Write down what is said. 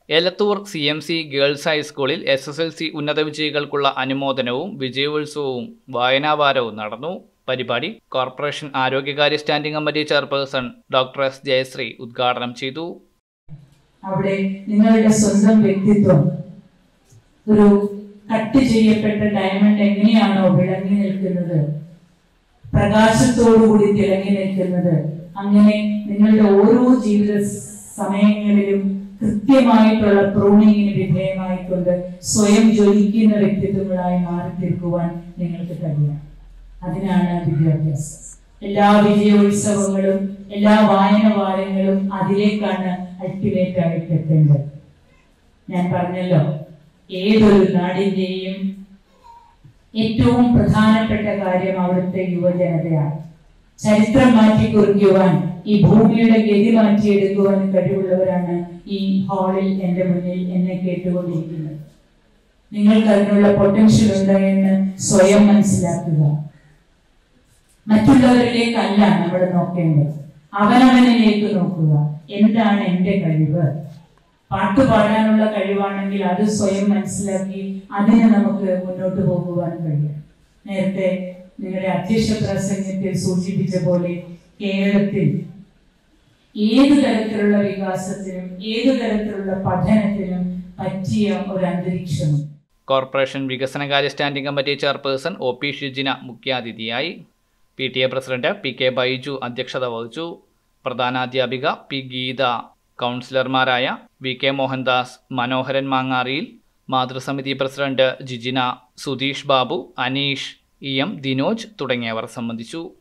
Elathur CMC girls ഹൈസ്കൂളിൽ SSLC ഉന്നത വിജയികൾക്കുള്ള അനുമോദനവും വിജയോത്സവവും വായനാവാരവും നടന്നു. പരിപാടി കോർപ്പറേഷൻ ആരോഗ്യകാര്യ standing committee chairperson doctor S. Jayashree ഉദ്ഘാടനം ചെയ്തു. അവിടെ നിങ്ങളുടെ സ്വന്തം വ്യക്തിത്വം ഒരു കട്ട് ചെയ്യപ്പെട്ട ഡയമണ്ട് എങ്ങനെയാണോ വിളങ്ങി നിൽക്കുന്നത്, പ്രകാശത്തോടുകൂടി തിളങ്ങി നിൽക്കുന്നത്, അങ്ങനെ നിങ്ങളുടെ ഓരോ ജീവിത സമയങ്ങളിലും കൃത്യമായിട്ടുള്ള പ്രൂണിങ്ങിന് വിധേയമായിക്കൊണ്ട് സ്വയം ജ്വലിക്കുന്ന വ്യക്തിത്വങ്ങളായി മാറി തീർക്കുവാൻ നിങ്ങൾക്ക് കഴിയണം. അതിനാണ് വിദ്യാഭ്യാസം. എല്ലാ വിജയോത്സവങ്ങളും എല്ലാ വായനവാരങ്ങളും അതിലേക്കാണ് അൾട്ടിമേറ്റ് ആയിട്ട് എത്തേണ്ടത്. ഞാൻ പറഞ്ഞല്ലോ, ഏതൊരു നാടിന്റെയും ഏറ്റവും പ്രധാനപ്പെട്ട കാര്യം അവിടുത്തെ യുവജനതയാണ്. ചരിത്രം മാറ്റിക്കുറിക്കുവാൻ, ഈ ഭൂമിയുടെ ഗതി മാറ്റിയെടുക്കുവാൻ കഴിവുള്ളവരാണ് ഈ ഹാളിൽ എൻ്റെ മുന്നിൽ എന്നെ കേട്ടുകൊണ്ടിരിക്കുന്നത്. നിങ്ങൾക്ക് അതിനുള്ള പൊട്ടൻഷ്യൽ ഉണ്ട് എന്ന് സ്വയം മനസ്സിലാക്കുക. മറ്റുള്ളവരിലേക്കല്ല നമ്മൾ നോക്കേണ്ടത്, അവനവനിലേക്ക് നോക്കുക. എന്താണ് എൻ്റെ കഴിവ്? പാട്ട് പാടാനുള്ള കഴിവാണെങ്കിൽ അത് സ്വയം മനസ്സിലാക്കി അതിന് നമുക്ക് മുന്നോട്ട് പോകുവാൻ കഴിയും. നേരത്തെ നിങ്ങളുടെ അധ്യക്ഷ പ്രസംഗത്തിൽ സൂചിപ്പിച്ച പോലെ കേരളത്തിൽ ഏതു തരത്തിലുള്ള വികാസത്തിനും ഏതു തരത്തിലുള്ള പഠനത്തിനും പറ്റിയ ഒരു അന്തരീക്ഷം. കോർപ്പറേഷൻ വികസനകാര്യ standing committee chairperson OP Shijina മുഖ്യാതിഥിയായി. PTA പ്രസിഡന്റ് PK ബൈജു അധ്യക്ഷത വഹിച്ചു. പ്രധാനാധ്യാപിക P. ഗീത, കൗൺസിലർമാരായ VK മോഹൻദാസ്, മനോഹരൻ മാങ്ങാറിയിൽ, മാതൃസമിതി പ്രസിഡന്റ് ജിജിന, സുധീഷ് ബാബു, അനീഷ്, EM ദിനോജ് തുടങ്ങിയവർ സംബന്ധിച്ചു.